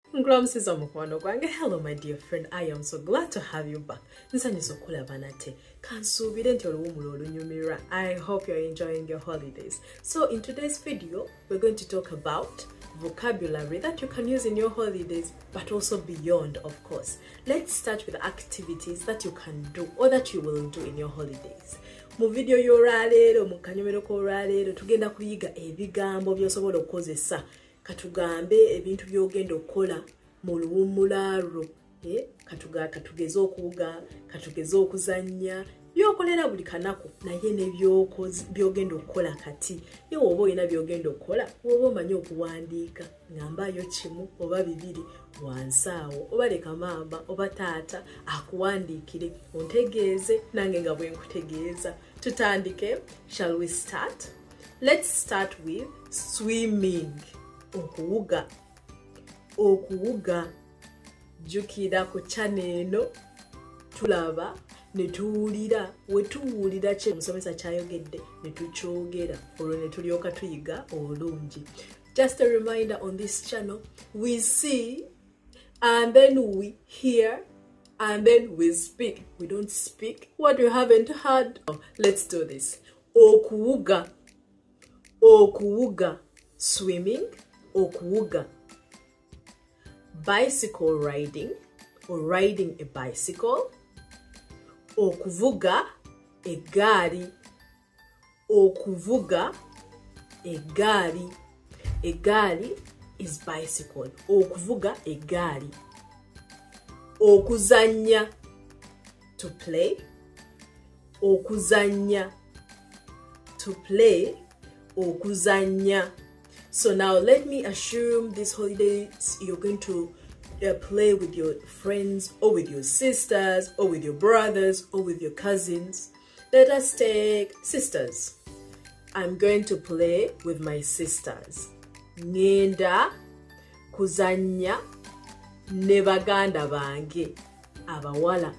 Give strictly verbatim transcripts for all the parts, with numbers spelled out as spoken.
Hello my dear friend, I am so glad to have you back. I hope you're enjoying your holidays. So in today's video, we're going to talk about vocabulary that you can use in your holidays, but also beyond, of course. Let's start with activities that you can do or that you will do in your holidays. Mu video y'olwaleero mu kanyomero k'olwaleero tugenda kuyiga ebigambo by'osobola okukozesa katugambe ebintu by'ogenda okukola mu luwummulaalo, eh katuga katugeze okuwuga, katugeze okuzannya, byokolera buli kanaku naye ne byogenda okukola kati. Ye woba olina byogenda okukola, woba omanyi okuwandiika, ng'ambayo kimu oba bibiri wansi awo, oba leka maama oba taata akuwandiikire ontegeeze nange nga bwe nkutegeeza. Tutandike. Shall we start? Let's start with swimming. Okuwuga. Okuwuga. Jukira ku channel eno tulaba ne tuwulira, we tuwulira kye omusomesa kyayogedde ne tukyogera, olwo ne tulyoka tuyiga olungi. Just a reminder, on this channel we see and then we hear and then we speak. We don't speak what we haven't heard. Oh, let's do this. Okuwuga. Okuwuga. Swimming. Okuwuga. Bicycle riding or riding a bicycle. Okuvuga egaali. Okuvuga egaali. Egaali is bicycle. Okuvuga egaali. Okuzannya, to play. Okuzannya, to play. Okuzannya. So now let me assume this holidays you're going to uh, play with your friends or with your sisters or with your brothers or with your cousins. Let us take sisters. I'm going to play with my sisters. Ngenda kuzannya ne baganda bange abawala.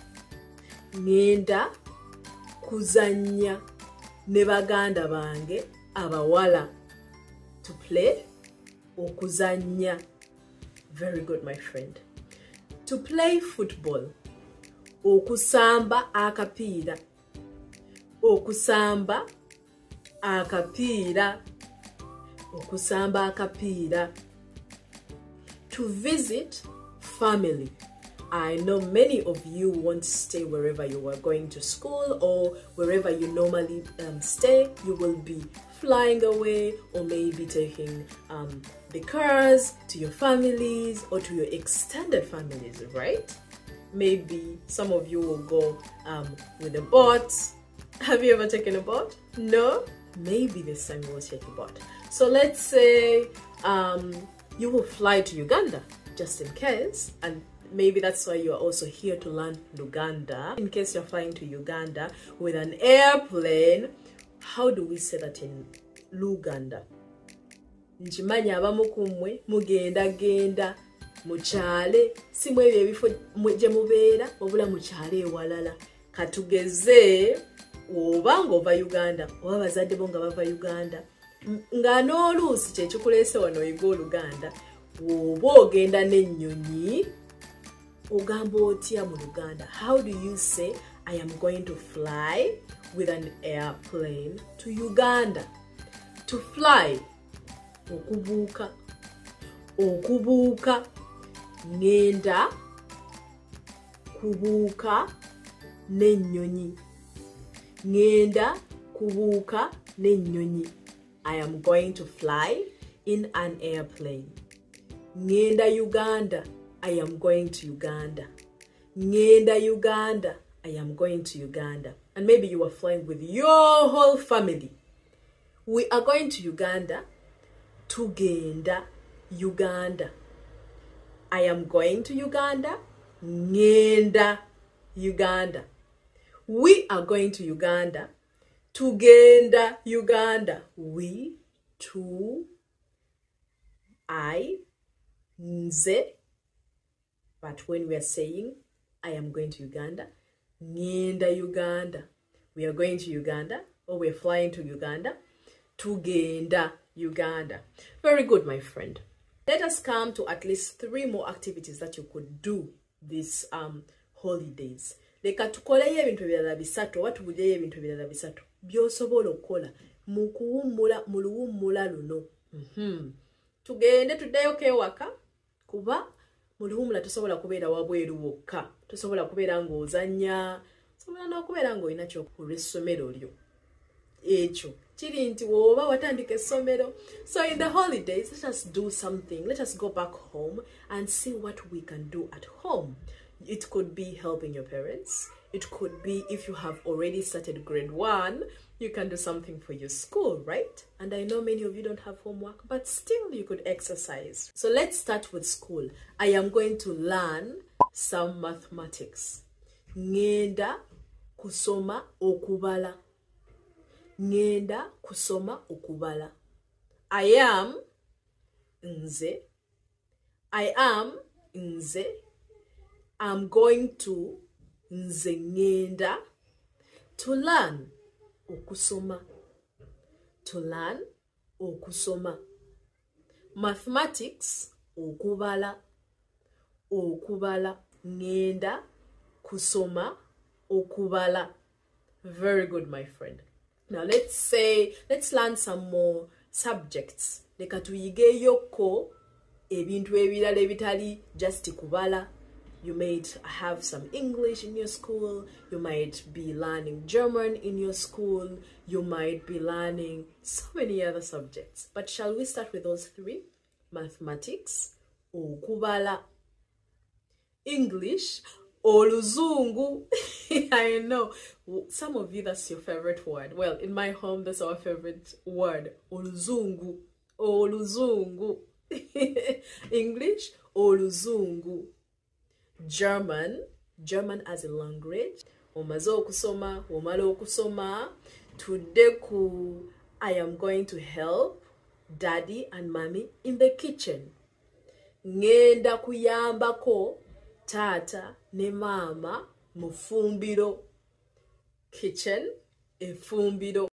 Ngenda kuzannya ne baganda bange abawala. To play. Okuzannya. Very good, my friend. To play football. Okusamba akapiira. Okusamba akapiira. Okusamba akapiira. To visit family. I know many of you won't stay wherever you are going to school or wherever you normally um, stay. You will be flying away or maybe taking um, the cars to your families or to your extended families, right? Maybe some of you will go um, with a boat. Have you ever taken a boat? No? Maybe this time you will take a boat. So let's say um, you will fly to Uganda, just in case, and maybe that's why you are also here to learn Luganda. In case you're flying to Uganda with an airplane, how do we say that in Luganda? Njimanya abamu kumwe mugenda genda mukyale simwe ebyo ebifo gye mubeera wabula mukyale ewalala. Katugeze oba ng'ova Uganda oba bazadde bo nga bava Uganda nga n'oluusi kye kikuleese wano oyiga Oluganda, oba ogenda n'ennyonyi ogamba otya mu Luganda? How do you say I am going to fly with an airplane to Uganda? To fly. Okubuuka. Okubuuka. Ngenda kubuuka n'ennyonyi. Ngenda kubuuka n'ennyonyi. I am going to fly in an airplane. Ngenda Uganda. I am going to Uganda. Ngenda Uganda. I am going to Uganda. And maybe you are flying with your whole family. We are going to Uganda. Tugenda Uganda. I am going to Uganda. Ngenda Uganda. We are going to Uganda. Tugenda Uganda. We, tu, I, nze. But when we are saying, I am going to Uganda, ngenda Uganda. We are going to Uganda, or we are flying to Uganda. Tugenda Uganda. Very good, my friend. Let us come to at least three more activities that you could do this um holidays. Leka tukoleyo ebintu ebirala bisatu oba tubulireyo ebintu ebirala bisatu by'osobola okukola mu kuwummula mu luwummula luno. Mm-hmm. Tugende tuddeyo kewaka kuba mu luwummula tosobola kubeera wabweru wokka. Tosobola kubeera ng'ozannya. Tosobola n'okubeera ng'olina ky'okukola essomero lyo. Ekyo kiri nti woba watandika essomero. So in the holidays, let us do something. Let us go back home and see what we can do at home. It could be helping your parents. It could be if you have already started grade one, you can do something for your school, right? And I know many of you don't have homework, but still you could exercise. So let's start with school. I am going to learn some mathematics. Ngenda kusoma okubala. Ngenda kusoma okubala. I am nze. I am nze. I'm going to nze ngenda to learn okusoma. To learn okusoma. Mathematics okubala. Okubala. Ngenda kusoma okubala. Very good, my friend. Now let's say, let's learn some more subjects. Leka tuyigeyoko ebintu ebirala ebitali just kubala. You might have some English in your school. You might be learning German in your school. You might be learning so many other subjects. But shall we start with those three? Mathematics, okubala. English, oluzungu. I know. Some of you, that's your favorite word. Well, in my home, that's our favorite word. Oluzungu. Oluzungu. English, oluzungu. German, German as a language. Omaze okusoma, omala okusoma. Today ku, I am going to help daddy and mommy in the kitchen. Ngenda kuyambako tata ne mama mufumbiro. Kitchen, efumbiro.